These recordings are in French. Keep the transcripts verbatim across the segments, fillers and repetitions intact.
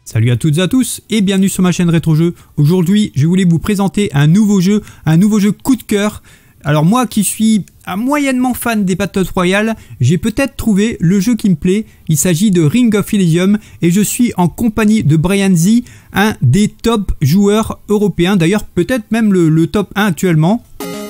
Salut à toutes et à tous et bienvenue sur ma chaîne Rétro Jeux. Aujourd'hui, je voulais vous présenter un nouveau jeu, un nouveau jeu coup de cœur. Alors moi qui suis un moyennement fan des Battle Royale, j'ai peut-être trouvé le jeu qui me plaît. Il s'agit de Ring of Elysium et je suis en compagnie de Brian Z, un des top joueurs européens, d'ailleurs peut-être même le, le top un actuellement.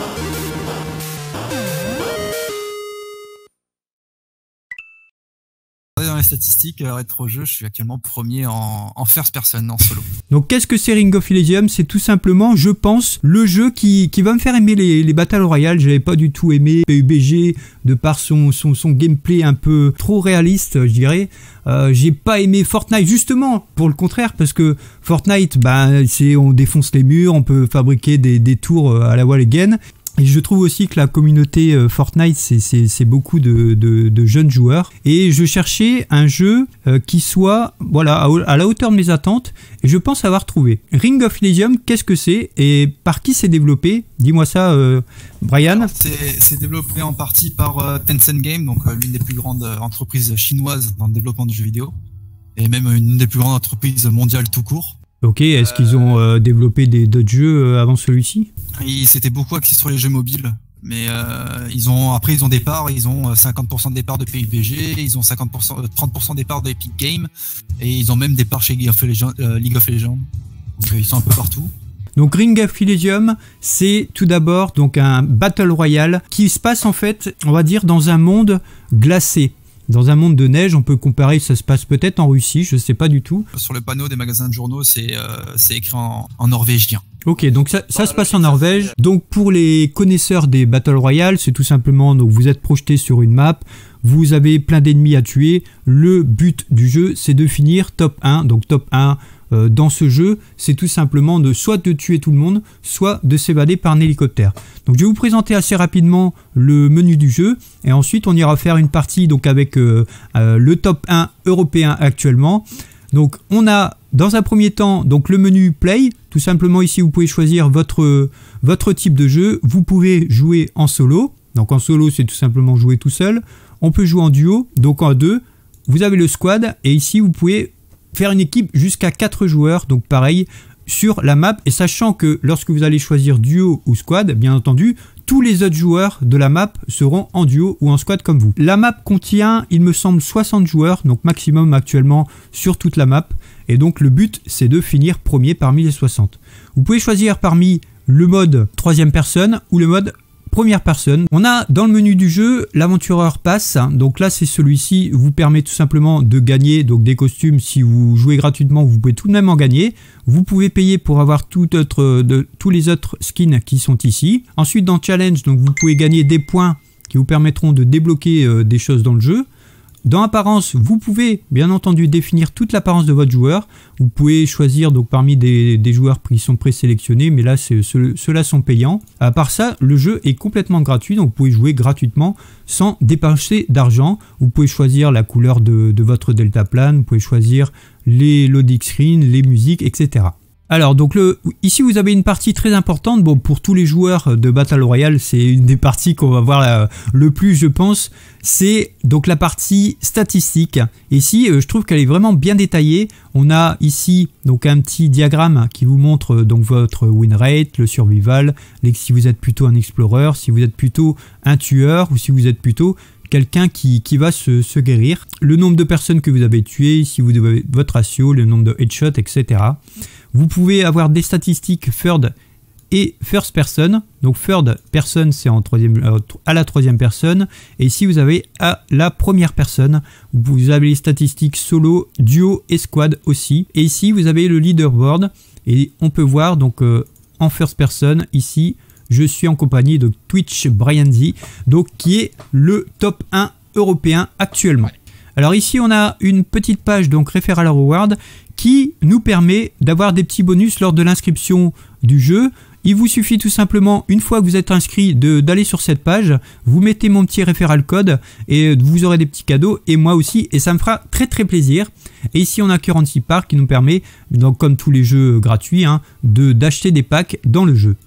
Dans les statistiques euh, rétro jeu, je suis actuellement premier en, en first person, en solo. Donc qu'est-ce que c'est Ring of Elysium? C'est tout simplement, je pense, le jeu qui, qui va me faire aimer les, les Battle Royale. J'avais pas du tout aimé P U B G de par son, son, son gameplay un peu trop réaliste, je dirais. Euh, j'ai pas aimé Fortnite justement pour le contraire, parce que Fortnite, bah, c'est on défonce les murs, on peut fabriquer des, des tours à la wall again. Et je trouve aussi que la communauté euh, Fortnite, c'est beaucoup de, de, de jeunes joueurs. Et je cherchais un jeu euh, qui soit voilà, à, à la hauteur de mes attentes. Et je pense avoir trouvé. Ring of Elysium, qu'est-ce que c'est et par qui c'est développé? Dis-moi ça, euh, Brian. C'est développé en partie par euh, Tencent Game, donc euh, l'une des plus grandes euh, entreprises chinoises dans le développement du jeu vidéo. Et même une des plus grandes entreprises mondiales tout court. Ok, est-ce euh... qu'ils ont euh, développé d'autres jeux euh, avant celui-ci? Ils s'étaient beaucoup axés sur les jeux mobiles, mais euh, ils ont après ils ont des parts, ils ont cinquante pour cent des parts de P U B G, ils ont cinquante pour cent, trente pour cent des parts de Epic Games, et ils ont même des parts chez League of Legends. Euh, League of Legends. Donc ils sont un peu partout. Donc Ring of Elysium, c'est tout d'abord donc un Battle Royale qui se passe en fait, on va dire, dans un monde glacé. Dans un monde de neige, on peut comparer, ça se passe peut-être en Russie, je sais pas du tout. Sur le panneau des magasins de journaux, c'est euh, écrit en, en norvégien. Ok, donc ça, ça se passe en Norvège. Donc pour les connaisseurs des Battle Royale, c'est tout simplement, donc vous êtes projeté sur une map, vous avez plein d'ennemis à tuer. Le but du jeu, c'est de finir top un, donc top un euh, dans ce jeu, c'est tout simplement de soit de tuer tout le monde, soit de s'évader par un hélicoptère. Donc je vais vous présenter assez rapidement le menu du jeu et ensuite on ira faire une partie donc avec euh, euh, le top un européen actuellement. Donc on a dans un premier temps donc le menu Play. Tout simplement ici vous pouvez choisir votre, votre type de jeu. Vous pouvez jouer en solo. Donc en solo c'est tout simplement jouer tout seul. On peut jouer en duo, donc en deux. Vous avez le squad et ici vous pouvez faire une équipe jusqu'à quatre joueurs. Donc pareil sur la map, et sachant que lorsque vous allez choisir duo ou squad, bien entendu, tous les autres joueurs de la map seront en duo ou en squad comme vous. La map contient, il me semble, soixante joueurs, donc maximum actuellement sur toute la map. Et donc le but, c'est de finir premier parmi les soixante. Vous pouvez choisir parmi le mode troisième personne ou le mode première personne. On a dans le menu du jeu l'aventureur pass, donc là c'est celui-ci, vous permet tout simplement de gagner donc des costumes. Si vous jouez gratuitement, vous pouvez tout de même en gagner. Vous pouvez payer pour avoir tout autre, de, tous les autres skins qui sont ici. Ensuite dans challenge, donc vous pouvez gagner des points qui vous permettront de débloquer euh, des choses dans le jeu. Dans apparence, vous pouvez bien entendu définir toute l'apparence de votre joueur. Vous pouvez choisir donc parmi des, des joueurs qui sont présélectionnés, mais là ceux-là sont payants. À part ça, le jeu est complètement gratuit, donc vous pouvez jouer gratuitement sans dépenser d'argent. Vous pouvez choisir la couleur de, de votre deltaplane, vous pouvez choisir les loading screens, les musiques, et cetera. Alors donc le, ici vous avez une partie très importante, bon pour tous les joueurs de Battle Royale, c'est une des parties qu'on va voir la, le plus je pense, c'est donc la partie statistique. Ici euh, je trouve qu'elle est vraiment bien détaillée. On a ici donc un petit diagramme qui vous montre euh, donc votre win rate, le survival, les, si vous êtes plutôt un explorer, si vous êtes plutôt un tueur ou si vous êtes plutôt quelqu'un qui, qui va se, se guérir, le nombre de personnes que vous avez tuées, si vous avez votre ratio, le nombre de headshots, et cetera. Vous pouvez avoir des statistiques third et first person. Donc third person c'est en troisième, à la troisième personne. Et ici vous avez à la première personne. Vous avez les statistiques solo, duo et squad aussi. Et ici vous avez le leaderboard. Et on peut voir donc euh, en first person ici. Je suis en compagnie de Twitch Brian Z, donc qui est le top un européen actuellement. Alors ici on a une petite page donc Referral Reward qui nous permet d'avoir des petits bonus lors de l'inscription du jeu. Il vous suffit tout simplement, une fois que vous êtes inscrit, d'aller sur cette page, vous mettez mon petit référal code et vous aurez des petits cadeaux et moi aussi, et ça me fera très très plaisir. Et ici on a Currency Park qui nous permet, donc comme tous les jeux gratuits, hein, de d'acheter des packs dans le jeu.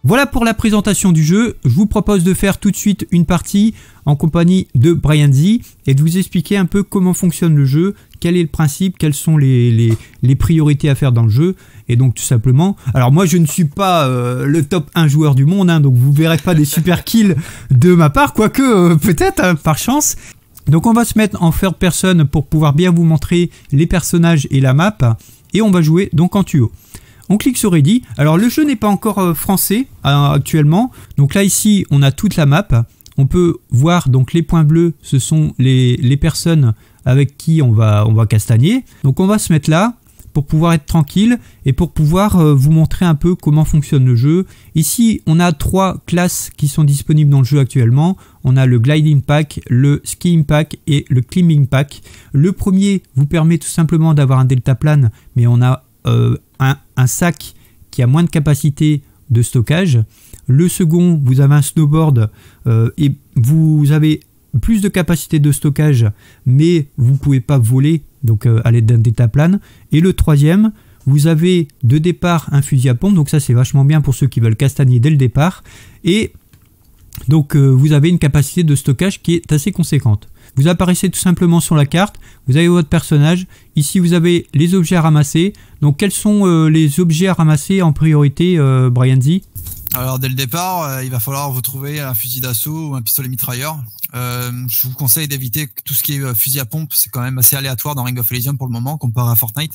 Voilà pour la présentation du jeu. Je vous propose de faire tout de suite une partie en compagnie de Brian Z et de vous expliquer un peu comment fonctionne le jeu, quel est le principe, quelles sont les, les, les priorités à faire dans le jeu. Et donc tout simplement, alors moi je ne suis pas euh, le top un joueur du monde, hein, donc vous verrez pas des super kills de ma part, quoique euh, peut-être hein, par chance. Donc on va se mettre en third person pour pouvoir bien vous montrer les personnages et la map. Et on va jouer donc en duo. On clique sur Ready. Alors le jeu n'est pas encore euh, français euh, actuellement. Donc là ici on a toute la map. On peut voir donc les points bleus, ce sont les, les personnes avec qui on va, on va castagner. Donc on va se mettre là pour pouvoir être tranquille et pour pouvoir euh, vous montrer un peu comment fonctionne le jeu. Ici on a trois classes qui sont disponibles dans le jeu actuellement. On a le Gliding Pack, le Skiing Pack et le Climbing Pack. Le premier vous permet tout simplement d'avoir un deltaplane, mais on a euh, un, un sac qui a moins de capacité de stockage. Le second, vous avez un snowboard euh, et vous avez plus de capacité de stockage, mais vous ne pouvez pas voler donc euh, à l'aide d'un deltaplane. Et le troisième, vous avez de départ un fusil à pompe, donc ça c'est vachement bien pour ceux qui veulent castagner dès le départ. Et donc euh, vous avez une capacité de stockage qui est assez conséquente. Vous apparaissez tout simplement sur la carte, vous avez votre personnage, ici vous avez les objets à ramasser. Donc quels sont euh, les objets à ramasser en priorité, euh, Brian Z? Alors dès le départ, euh, il va falloir vous trouver un fusil d'assaut ou un pistolet mitrailleur. Euh, je vous conseille d'éviter tout ce qui est euh, fusil à pompe, c'est quand même assez aléatoire dans Ring of Elysium pour le moment comparé à Fortnite.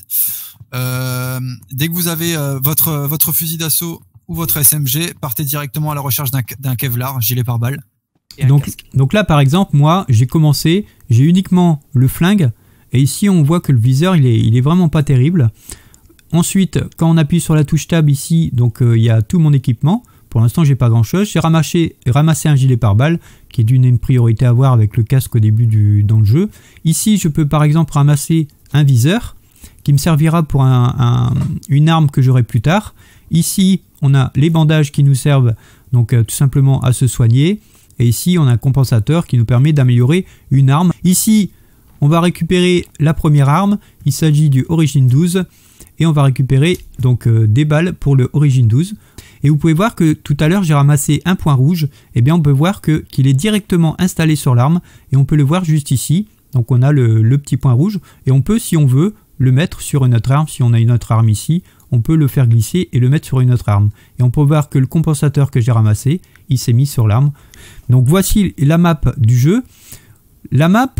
Euh, dès que vous avez euh, votre, votre fusil d'assaut ou votre S M G, partez directement à la recherche d'un Kevlar, gilet pare-balles. Donc, donc là par exemple, moi j'ai commencé, j'ai uniquement le flingue et ici on voit que le viseur il est, il est vraiment pas terrible. Ensuite quand on appuie sur la touche tab ici, donc il euh, y a tout mon équipement. Pour l'instant j'ai pas grand chose, j'ai ramassé, ramassé un gilet pare-balles qui est d'une une priorité à avoir avec le casque au début du, dans le jeu. Ici je peux par exemple ramasser un viseur qui me servira pour un, un, une arme que j'aurai plus tard. Ici on a les bandages qui nous servent donc euh, tout simplement à se soigner. Et ici, on a un compensateur qui nous permet d'améliorer une arme. Ici, on va récupérer la première arme. Il s'agit du Origin douze. Et on va récupérer donc euh, des balles pour le Origin douze. Et vous pouvez voir que tout à l'heure, j'ai ramassé un point rouge. Et bien, on peut voir que qu'il est directement installé sur l'arme. Et on peut le voir juste ici. Donc, on a le, le petit point rouge. Et on peut, si on veut, le mettre sur une autre arme. Si on a une autre arme ici, on peut le faire glisser et le mettre sur une autre arme. Et on peut voir que le compensateur que j'ai ramassé, il s'est mis sur l'arme. Donc voici la map du jeu. La map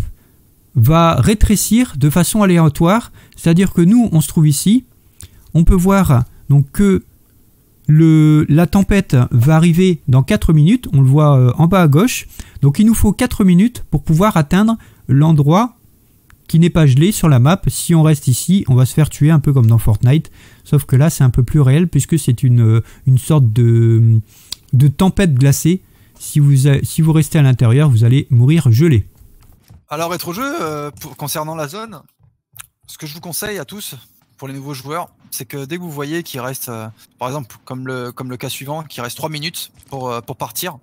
va rétrécir de façon aléatoire, c'est-à-dire que nous, on se trouve ici. On peut voir donc que le, la tempête va arriver dans quatre minutes. On le voit euh, en bas à gauche. Donc il nous faut quatre minutes pour pouvoir atteindre l'endroit qui n'est pas gelé sur la map. Si on reste ici, on va se faire tuer un peu comme dans Fortnite. Sauf que là, c'est un peu plus réel puisque c'est une, une sorte de, de tempête glacée. Si vous, si vous restez à l'intérieur, vous allez mourir gelé. Alors, rétro-jeu, euh, pour, concernant la zone, ce que je vous conseille à tous, pour les nouveaux joueurs, c'est que dès que vous voyez qu'il reste, euh, par exemple, comme le, comme le cas suivant, qu'il reste trois minutes pour, euh, pour partir,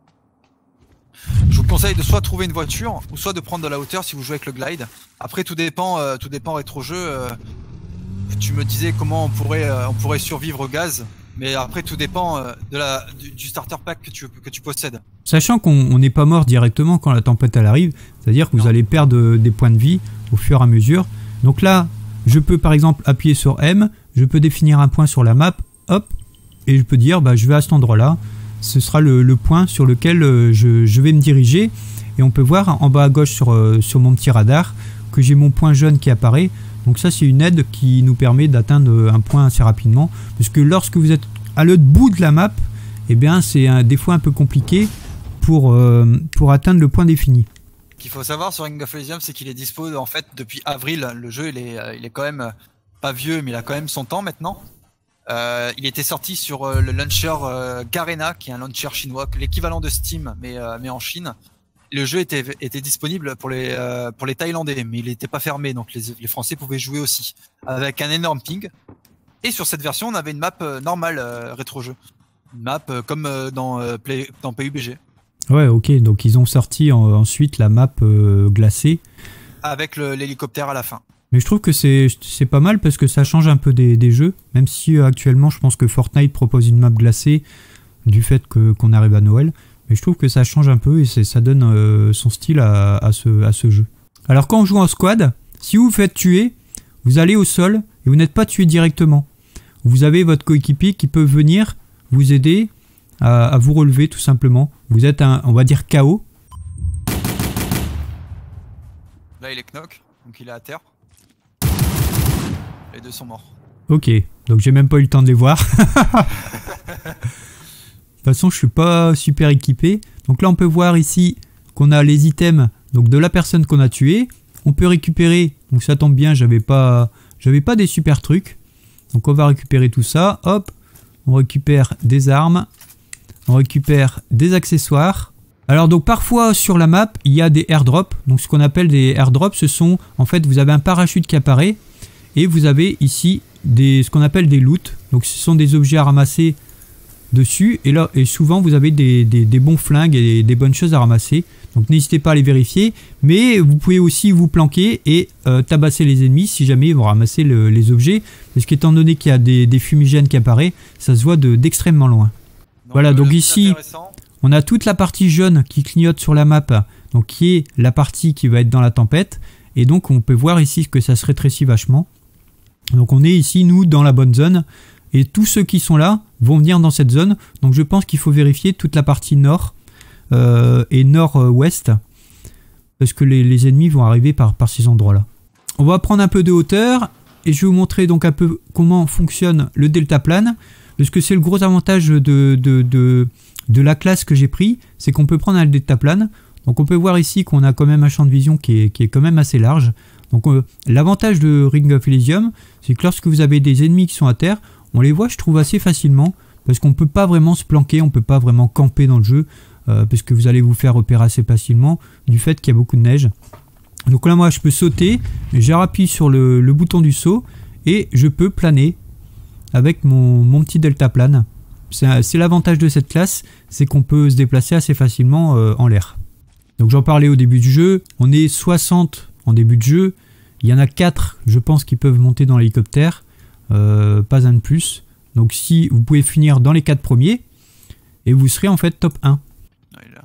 je vous conseille de soit trouver une voiture, ou soit de prendre de la hauteur si vous jouez avec le glide. Après, tout dépend, euh, tout dépend rétro-jeu. Euh, tu me disais comment on pourrait, euh, on pourrait survivre au gaz. Mais après, tout dépend euh, de la, du, du starter pack que tu, que tu possèdes. Sachant qu'on n'est pas mort directement quand la tempête elle arrive, c'est-à-dire que vous non. allez perdre des points de vie au fur et à mesure. Donc là, je peux par exemple appuyer sur M, je peux définir un point sur la map, hop, et je peux dire bah, je vais à cet endroit-là. Ce sera le, le point sur lequel euh, je, je vais me diriger. Et on peut voir en bas à gauche sur, euh, sur mon petit radar que j'ai mon point jaune qui apparaît. Donc ça c'est une aide qui nous permet d'atteindre un point assez rapidement. Parce que lorsque vous êtes à l'autre bout de la map, eh bien c'est des fois un peu compliqué pour, euh, pour atteindre le point défini. Ce qu'il faut savoir sur Ring of Elysium, c'est qu'il est dispo en fait depuis avril. Le jeu il est, il est quand même pas vieux, mais il a quand même son temps maintenant. Euh, il était sorti sur euh, le launcher euh, Garena, qui est un launcher chinois, l'équivalent de Steam, mais, euh, mais en Chine. Le jeu était, était disponible pour les, euh, pour les Thaïlandais, mais il n'était pas fermé, donc les, les Français pouvaient jouer aussi, avec un énorme ping. Et sur cette version, on avait une map euh, normale euh, rétro-jeu. Une map euh, comme euh, dans, euh, Play, dans P U B G. Ouais, ok, donc ils ont sorti en, ensuite la map euh, glacée. Avec l'hélicoptère à la fin. Mais je trouve que c'est pas mal parce que ça change un peu des, des jeux, même si euh, actuellement je pense que Fortnite propose une map glacée. du fait que qu'on arrive à Noël. Mais je trouve que ça change un peu et ça donne euh, son style à, à, ce, à ce jeu. Alors quand on joue en squad, si vous vous faites tuer, vous allez au sol et vous n'êtes pas tué directement. Vous avez votre coéquipier qui peut venir vous aider à, à vous relever tout simplement. Vous êtes un, on va dire K O. Là il est knock, donc il est à terre. Les deux sont morts. Ok, donc j'ai même pas eu le temps de les voir. De toute façon, je suis pas super équipé. Donc là, on peut voir ici qu'on a les items donc de la personne qu'on a tuée. On peut récupérer. Donc ça tombe bien, j'avais pas, j'avais pas des super trucs. Donc on va récupérer tout ça. Hop, on récupère des armes. On récupère des accessoires. Alors donc parfois sur la map, il y a des airdrops. Donc ce qu'on appelle des airdrops, ce sont en fait vous avez un parachute qui apparaît et vous avez ici des, ce qu'on appelle des loots. Donc ce sont des objets à ramasser dessus et là et souvent vous avez des, des, des bons flingues et des, des bonnes choses à ramasser, donc n'hésitez pas à les vérifier, mais vous pouvez aussi vous planquer et euh, tabasser les ennemis si jamais ils vont ramasser le, les objets, parce qu'étant donné qu'il y a des, des fumigènes qui apparaissent, ça se voit d'extrêmement loin. Donc, voilà, donc ici on a toute la partie jaune qui clignote sur la map, donc qui est la partie qui va être dans la tempête, et donc on peut voir ici que ça se rétrécit vachement. Donc on est ici nous dans la bonne zone. Et tous ceux qui sont là vont venir dans cette zone. Donc je pense qu'il faut vérifier toute la partie nord euh, et nord-ouest. Parce que les, les ennemis vont arriver par, par ces endroits-là. On va prendre un peu de hauteur. Et je vais vous montrer donc un peu comment fonctionne le deltaplane. Parce que c'est le gros avantage de, de, de, de la classe que j'ai pris. C'est qu'on peut prendre un deltaplane. Donc on peut voir ici qu'on a quand même un champ de vision qui est, qui est quand même assez large. Donc euh, l'avantage de Ring of Elysium, c'est que lorsque vous avez des ennemis qui sont à terre, on les voit, je trouve, assez facilement, parce qu'on ne peut pas vraiment se planquer, on ne peut pas vraiment camper dans le jeu, euh, parce que vous allez vous faire repérer assez facilement, du fait qu'il y a beaucoup de neige. Donc là, moi, je peux sauter, je rappuie sur le, le bouton du saut, et je peux planer avec mon, mon petit deltaplane. C'est l'avantage de cette classe, c'est qu'on peut se déplacer assez facilement euh, en l'air. Donc j'en parlais au début du jeu, on est soixante en début de jeu, il y en a quatre, je pense, qui peuvent monter dans l'hélicoptère. Euh, pas un de plus. Donc si vous pouvez finir dans les quatre premiers, et vous serez en fait top un. Ah, il est là.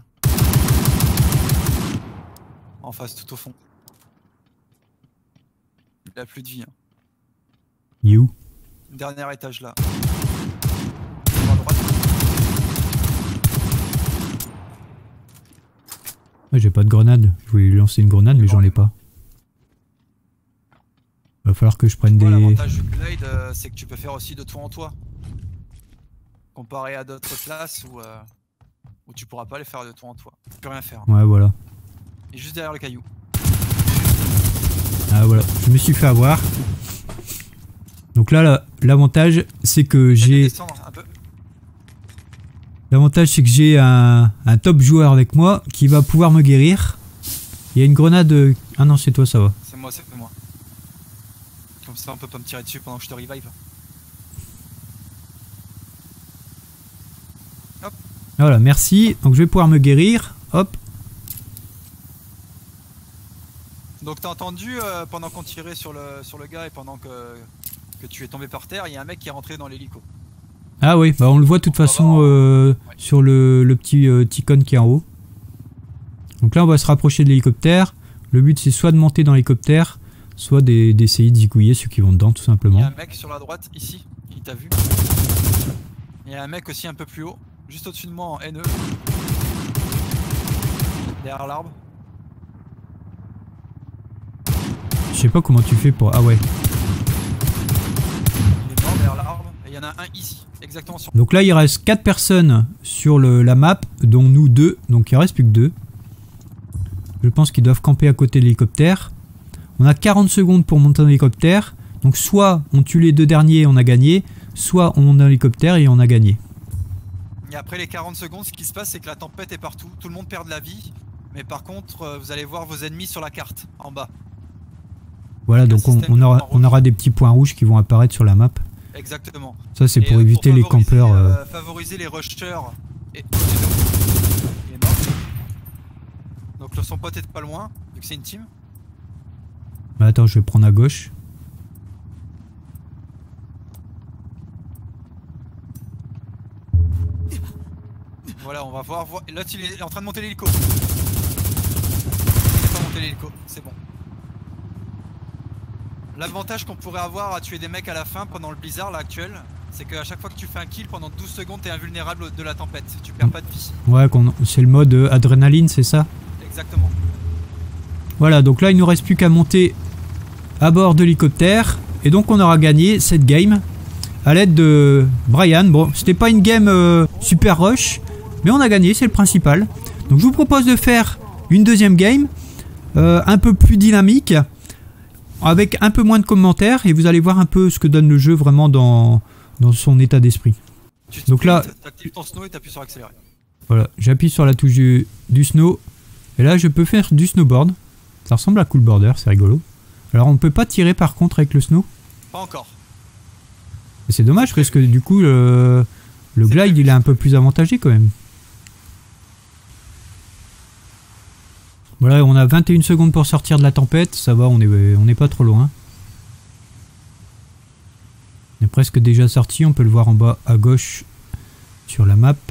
En face, tout au fond. Il a plus de vie. Hein. Il est où? Dernier étage là. À droite. Ouais, j'ai pas de grenade. Je voulais lui lancer une grenade, mais j'en ai pas. Va falloir que je prenne des... L'avantage du Glide, euh, c'est que tu peux faire aussi de toit en toit. Comparé à d'autres classes où, euh, où tu pourras pas les faire de toit en toit. Tu peux rien faire. Ouais, voilà. Et juste derrière le caillou. Ah voilà, je me suis fait avoir. Donc là, l'avantage, c'est que j'ai... L'avantage, c'est que j'ai un, un top joueur avec moi qui va pouvoir me guérir. Il y a une grenade... Ah non, c'est toi, ça va. C'est moi, c'est moi. Comme ça on peut pas me tirer dessus pendant que je te revive. Hop. Voilà, merci. Donc je vais pouvoir me guérir. Hop. Donc t'as entendu euh, pendant qu'on tirait sur le, sur le gars et pendant que, que tu es tombé par terre, il y a un mec qui est rentré dans l'hélico. Ah oui, bah on le voit de toute on façon euh, ouais. sur le, le petit euh, icône qui est en haut. Donc là on va se rapprocher de l'hélicoptère. Le but c'est soit de monter dans l'hélicoptère, soit d'essayer de zigouiller ceux qui vont dedans tout simplement. Il y a un mec sur la droite ici, il t'a vu. Il y a un mec aussi un peu plus haut, juste au-dessus de moi en N E. Derrière l'arbre. Je sais pas comment tu fais pour... Ah ouais. Il est mort derrière l'arbre et il y en a un ici, exactement sur... Donc là il reste quatre personnes sur le, la map, dont nous deux, donc il reste plus que deux. Je pense qu'ils doivent camper à côté de l'hélicoptère. On a quarante secondes pour monter dans l'hélicoptère. Donc soit on tue les deux derniers et on a gagné, soit on monte dans l'hélicoptère et on a gagné. Et après les quarante secondes, ce qui se passe c'est que la tempête est partout, tout le monde perd de la vie. Mais par contre, vous allez voir vos ennemis sur la carte, en bas. Voilà, donc on, on, aura, on aura des petits points rouges qui vont apparaître sur la map. Exactement. Ça c'est pour éviter pour les campeurs. Euh... Euh, favoriser les rushers. Et... Il est mort. Donc son pote est pas loin, vu que c'est une team. Bah attends, je vais prendre à gauche. Voilà, on va voir. voir. Là, il est en train de monter l'hélico. Il est pas monté l'hélico, c'est bon. L'avantage qu'on pourrait avoir à tuer des mecs à la fin pendant le blizzard là actuel, c'est qu'à chaque fois que tu fais un kill pendant douze secondes, t'es invulnérable de la tempête. Tu perds pas de vie. Ouais, c'est le mode euh, adrénaline, c'est ça? Exactement. Voilà, donc là il nous reste plus qu'à monter à bord de l'hélicoptère. Et donc on aura gagné cette game à l'aide de Brian. Bon, c'était pas une game euh, super rush, mais on a gagné, c'est le principal. Donc je vous propose de faire une deuxième game, euh, un peu plus dynamique, avec un peu moins de commentaires, et vous allez voir un peu ce que donne le jeu vraiment dans, dans son état d'esprit. Donc là, t'actives ton snow et t'appuies sur accélérer. Voilà, j'appuie sur la touche du, du snow, et là je peux faire du snowboard. Ça ressemble à Cool Border, c'est rigolo. Alors on peut pas tirer par contre avec le snow? Pas encore. C'est dommage parce que du coup le, le glide il est un peu plus avantagé quand même. Voilà, on a vingt et une secondes pour sortir de la tempête, ça va, on est, on est pas trop loin. On est presque déjà sorti, on peut le voir en bas à gauche sur la map.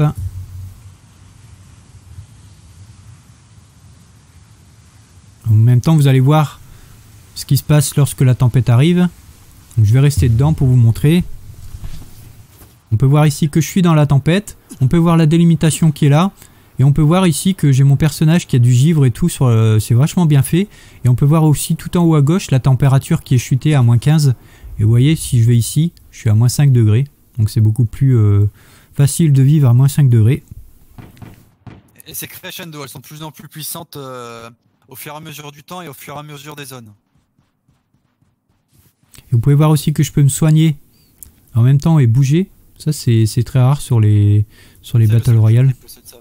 En même temps, vous allez voir ce qui se passe lorsque la tempête arrive. Donc, je vais rester dedans pour vous montrer. On peut voir ici que je suis dans la tempête. On peut voir la délimitation qui est là. Et on peut voir ici que j'ai mon personnage qui a du givre et tout. Euh, c'est vachement bien fait. Et on peut voir aussi tout en haut à gauche la température qui est chutée à moins quinze. Et vous voyez, si je vais ici, je suis à moins cinq degrés. Donc c'est beaucoup plus euh, facile de vivre à moins cinq degrés. Et c'est crescendo, elles sont de plus en plus puissantes euh, au fur et à mesure du temps et au fur et à mesure des zones. Et vous pouvez voir aussi que je peux me soigner en même temps et bouger. Ça c'est très rare sur les, sur les Battle Royale.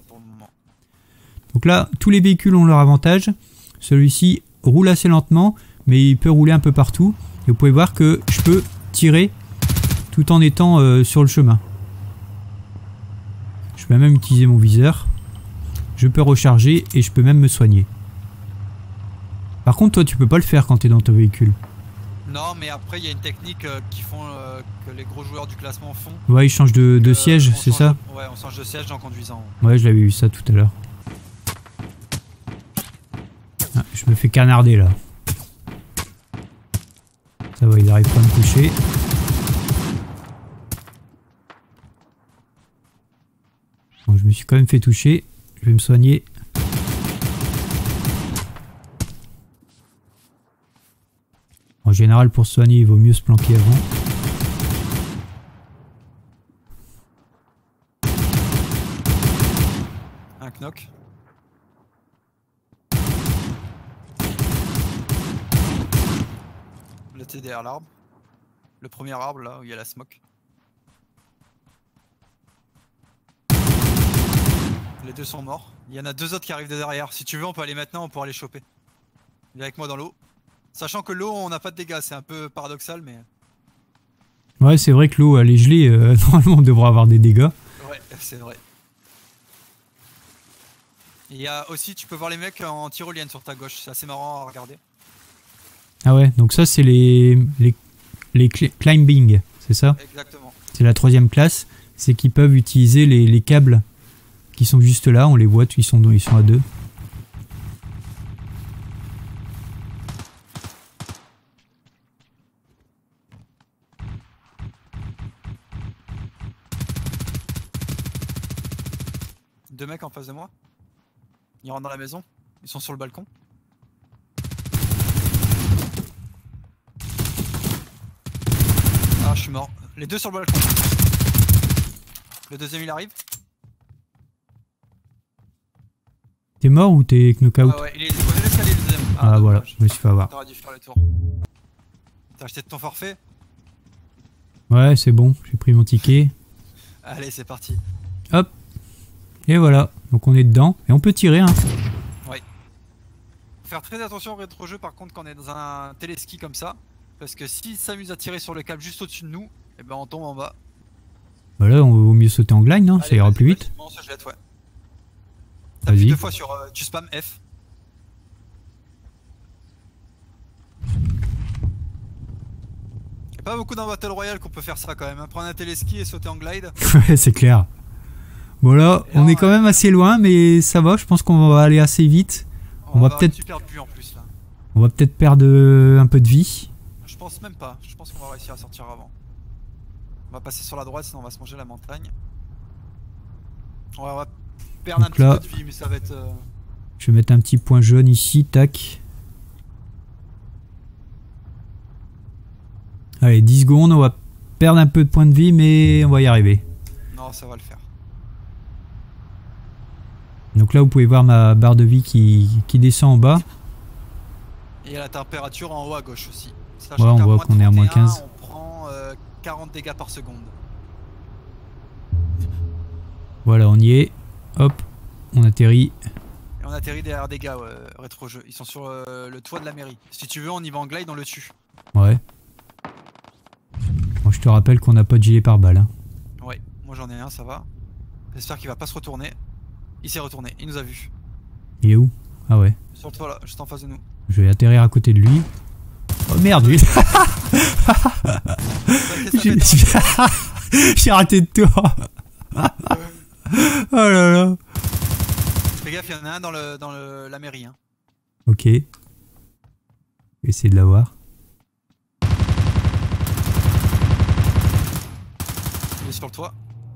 Donc là, tous les véhicules ont leur avantage. Celui-ci roule assez lentement, mais il peut rouler un peu partout. Et vous pouvez voir que je peux tirer tout en étant euh, sur le chemin. Je peux même utiliser mon viseur. Je peux recharger et je peux même me soigner. Par contre, toi, tu peux pas le faire quand tu es dans ton véhicule. Non, mais après, il y a une technique euh, qui font, euh, que les gros joueurs du classement font. Ouais, ils changent de, de euh, siège, c'est ça? De, ouais, on change de siège en conduisant. Ouais, je l'avais vu ça tout à l'heure. Ah, je me fais canarder là. Ça va, il n'arrive pas à me toucher. Bon, je me suis quand même fait toucher. Je vais me soigner. En général, pour se soigner, il vaut mieux se planquer avant. Un knock. Le T derrière l'arbre. Le premier arbre là où il y a la smoke. Les deux sont morts. Il y en a deux autres qui arrivent de derrière. Si tu veux, on peut aller maintenant, on pourra les choper. Viens avec moi dans l'eau. Sachant que l'eau, on n'a pas de dégâts, c'est un peu paradoxal, mais... Ouais, c'est vrai que l'eau, elle est gelée, euh, normalement on devrait avoir des dégâts. Ouais, c'est vrai. Il y a aussi, tu peux voir les mecs en tyrolienne sur ta gauche, c'est assez marrant à regarder. Ah ouais, donc ça c'est les, les, les climbing, c'est ça? Exactement. C'est la troisième classe, c'est qu'ils peuvent utiliser les, les câbles qui sont juste là, on les voit, ils sont, ils sont à deux. Deux mecs en face de moi. Ils rentrent dans la maison. Ils sont sur le balcon. Ah, je suis mort. Les deux sur le balcon. Le deuxième il arrive. T'es mort ou t'es knockout? Ah ouais, il est posé l'escalier le deuxième. Ah, ah voilà, je me suis fait avoir. T'aurais dû faire le tour. T'as acheté ton forfait? Ouais, c'est bon, j'ai pris mon ticket. Allez, c'est parti. Hop. Et voilà, donc on est dedans et on peut tirer. Hein. Oui. Faut faire très attention au rétro-jeu par contre quand on est dans un téléski comme ça. Parce que s'il s'amuse à tirer sur le câble juste au-dessus de nous, et ben on tombe en bas. Bah là, on vaut mieux sauter en glide, non? Ça ira plus vite. On se jette, ouais. T'appuies deux fois sur... Euh, tu spam F. Pas beaucoup dans Battle Royale qu'on peut faire ça quand même. Hein. Prendre un téléski et sauter en glide. Ouais, c'est clair. Voilà, Et on là, est quand même assez loin, mais ça va, je pense qu'on va aller assez vite. On, On va va peut-être super but en plus là. on va peut-être perdre euh, un peu de vie. Je pense même pas, je pense qu'on va réussir à sortir avant. On va passer sur la droite sinon on va se manger la montagne. Ouais, on va perdre Donc un petit là- peu de vie mais ça va être... Euh... Je vais mettre un petit point jaune ici, tac. Allez, dix secondes, on va perdre un peu de points de vie, mais on va y arriver. Non, ça va le faire. Donc là, vous pouvez voir ma barre de vie qui, qui descend en bas. Et il y a la température en haut à gauche aussi. Ouais, on qu'à voit moins qu'on est à moins trente et un, quinze. On prend euh, quarante dégâts par seconde. Voilà, on y est. Hop, on atterrit. Et on atterrit derrière des gars, ouais, rétro-jeux. Ils sont sur euh, le toit de la mairie. Si tu veux, on y va en glide, on le tue. Ouais. Bon, je te rappelle qu'on n'a pas de gilet pare-balles. Hein. Ouais, moi j'en ai un, ça va. J'espère qu'il va pas se retourner. Il s'est retourné, il nous a vus. Il est où? Ah ouais. Sur le toit là, juste en face de nous. Je vais atterrir à côté de lui. Oh merde, lui. J'ai j'ai raté de toi. Oh là là. Fais gaffe, il y en a un dans, le, dans le, la mairie. Hein. Ok. Je vais essayer de l'avoir. Il est sur le toit.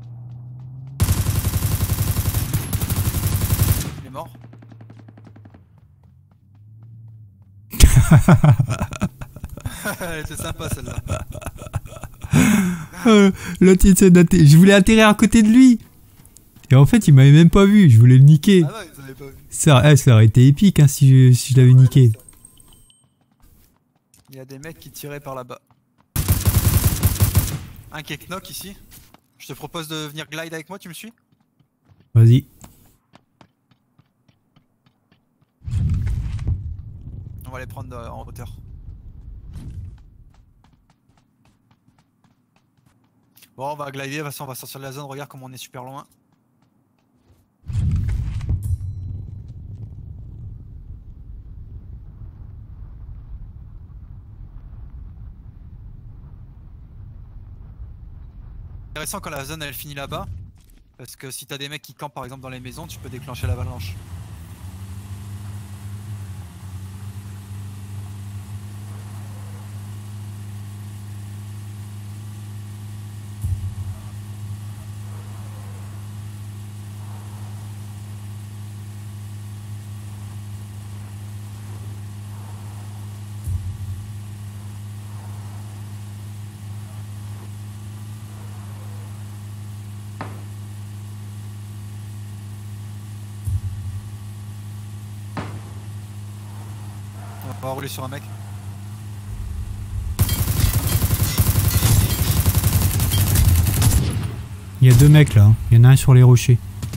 Il est mort. Elle était sympa celle-là. Euh, L'autre, il essaie d'atterrir. Je voulais atterrir à côté de lui. Et en fait, il m'avait même pas vu. Je voulais le niquer. Ah non, ils avaient pas vu. Ça, eh, ça aurait été épique hein, si je, si je l'avais Ouais, niqué. c'est ça. Il y a des mecs qui tiraient par là-bas. Un qui est knock ici. Je te propose de venir glide avec moi, tu me suis? Vas-y. On va les prendre euh, en hauteur. Bon, on va glider, de toute façon on va sortir de la zone, regarde comme on est super loin. Intéressant quand la zone elle finit là-bas, parce que si t'as des mecs qui campent par exemple dans les maisons, tu peux déclencher l'avalanche. On va rouler sur un mec. Il y a deux mecs là. Hein. Il y en a un sur les rochers.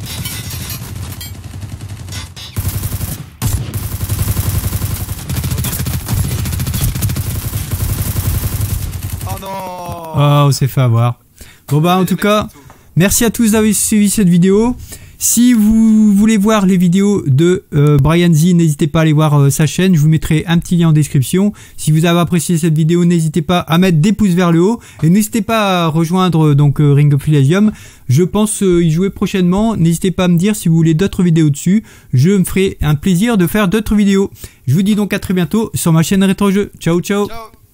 Oh non! Oh, on s'est fait avoir. Bon bah en tout cas, merci à tous d'avoir suivi cette vidéo. Si vous voulez voir les vidéos de euh, Brian Z, n'hésitez pas à aller voir euh, sa chaîne. Je vous mettrai un petit lien en description. Si vous avez apprécié cette vidéo, n'hésitez pas à mettre des pouces vers le haut. Et n'hésitez pas à rejoindre euh, donc euh, Ring of Elysium. Je pense euh, y jouer prochainement. N'hésitez pas à me dire si vous voulez d'autres vidéos dessus. Je me ferai un plaisir de faire d'autres vidéos. Je vous dis donc à très bientôt sur ma chaîne Rétro Jeux. Ciao, ciao. Ciao!